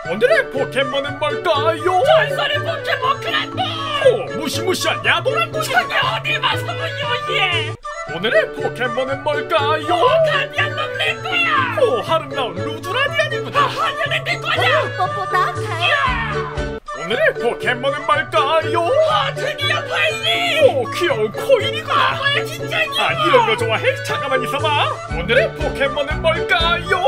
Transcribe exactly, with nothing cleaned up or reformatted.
오늘의 포켓몬은 뭘까요? 전설의 포켓몬 그란데! 오, 무시무시한 야도란군이 저게 어디 봐서 무효예! 오늘의 포켓몬은 뭘까요? 가비안 놈내 거야! 오, 아름다운 루드라디안이구나. 하늘은 내 거야! 뽀뽀다 가요. 오늘의 포켓몬은 뭘까요? 아, 드디어 발리! 오, 귀여운 코일이구나. 뭐야 진짜냐! 아, 이런 거 좋아해? 잠깐만 있어봐. 오늘의 포켓몬은 뭘까요?